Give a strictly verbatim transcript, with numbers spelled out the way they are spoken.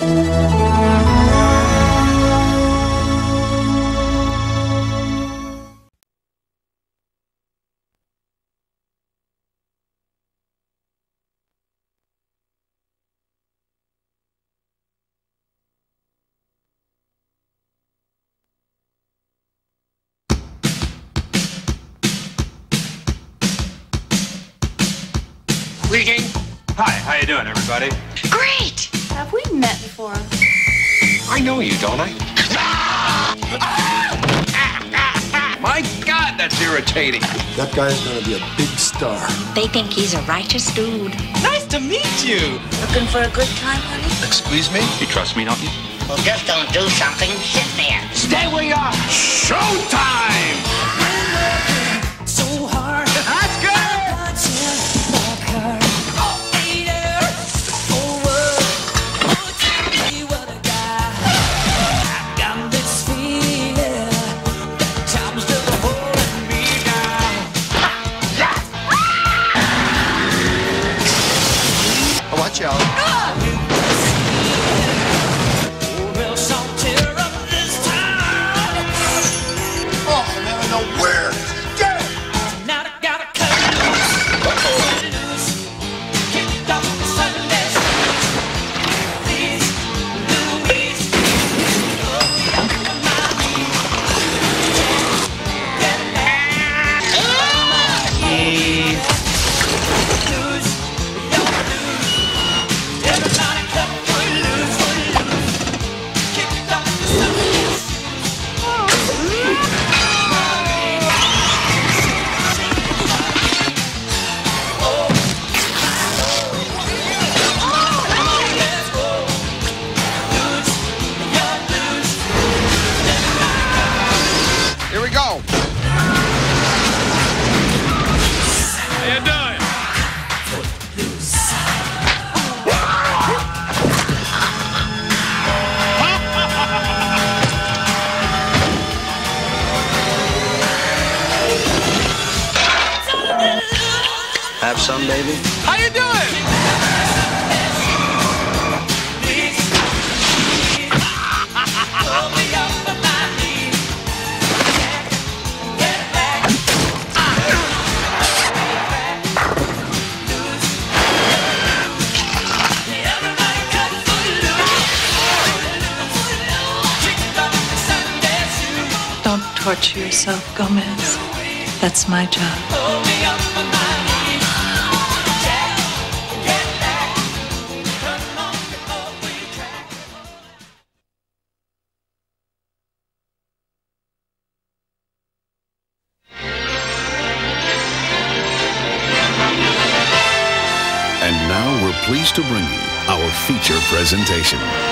Greeting. Hi, how you doing, everybody? Great! Have we met before? I know you, don't I? My God, that's irritating. That guy's gonna be a big star. They think he's a righteous dude. Nice to meet you. Looking for a good time, honey? Excuse me? You trust me, don't you? Well, just don't do something. Sit there. Stay where you are. Showtime! So hard. That's good! Watch out. Oh, I'm having a weird day. Now I gotta cut loose. Kicked off the Sunday shoes. Please, Louise. Here we go. How you doing? Have some, baby. How you doing? Don't torture yourself, Gomez. That's my job. And now we're pleased to bring you our feature presentation.